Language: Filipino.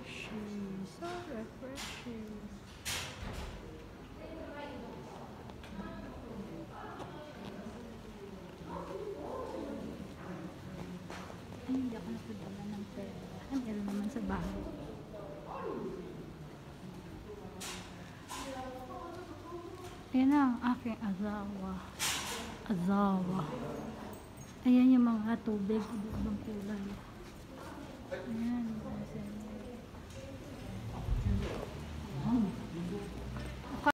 refreshing. So refreshing. Ay, hindi ako napadala ng pera. Ay, meron naman sa bahay. Ayan na ang aking asawa. Asawa. Ayan yung mga tubig. Ibang kulay. Ayan. Ayan.